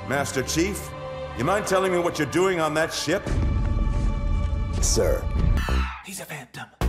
Master Chief, you mind telling me what you're doing on that ship? Sir. He's a phantom.